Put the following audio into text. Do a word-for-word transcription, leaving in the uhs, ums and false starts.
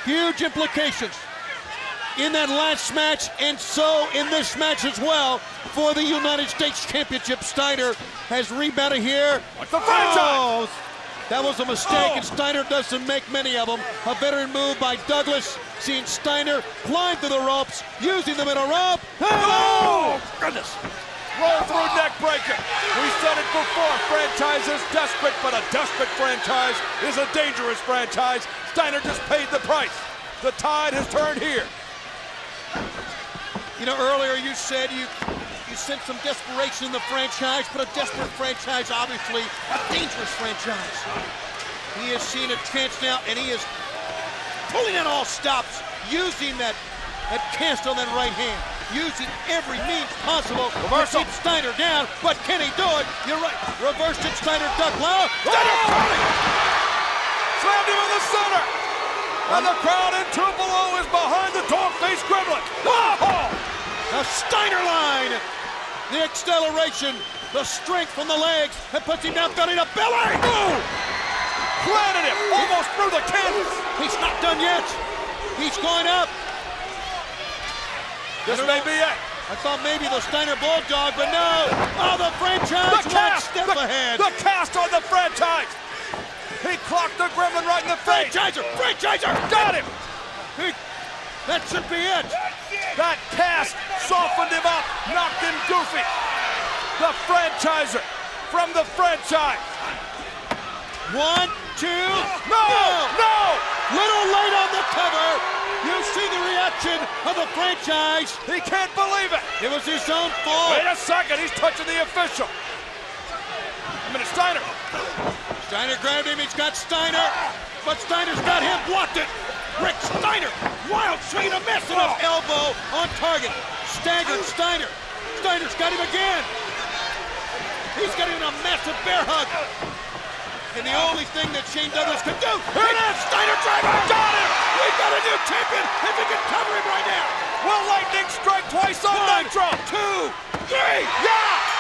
Huge implications in that last match, and so in this match as well for the United States Championship. Steiner has rebounded here. What's the franchise? Oh, that was a mistake, oh. and Steiner doesn't make many of them. A veteran move by Douglas, seeing Steiner climb through the ropes, using the middle rope. Oh, goodness. Roll through neck breaker. We said it before, franchise is desperate, but a desperate franchise is a dangerous franchise. Steiner just paid the price. The tide has turned here. You know, earlier you said you you sensed some desperation in the franchise, but a desperate franchise, obviously a dangerous franchise. He has seen a chance now, and he is pulling in all stops, using that, that cast on that right hand, using every means possible Reversal. to keep Steiner down, but can he do it? You're right. Reversed it, Steiner duck low. Steiner coming! Slammed him in the center! And the crowd in Tupelo is behind the dog-faced gremlin. Oh! The Steiner line! The acceleration, the strength from the legs, that puts him down belly to belly! Boom! Planted him almost through the canvas. He's not done yet. He's going up. This may be it. I thought maybe the Steiner Bulldog, but no. Oh, the franchise The one cast! step the, ahead. The cast on the franchise. He clocked the gremlin right in the face. Franchiser! Franchiser! Got him! He, that should be it. That cast softened him up, knocked him goofy. The franchiser from the franchise. One, two, No! No! Little late on the cover. You see the reaction of the franchise. He can't believe it. It was his own fault. Wait a second, he's touching the official. A minute, Steiner. Steiner grabbed him, he's got Steiner, but Steiner's got him, blocked it. Rick Steiner, wild swing and a miss, and an elbow on target. Staggered Steiner. Steiner's got him again. He's got him in a massive bear hug. And the only thing that Shane Douglas can do, here it is, Steiner driver! Got him! We've got a new champion, if we can cover him right now. Will lightning strike twice on One, Nitro? two, three, Yeah!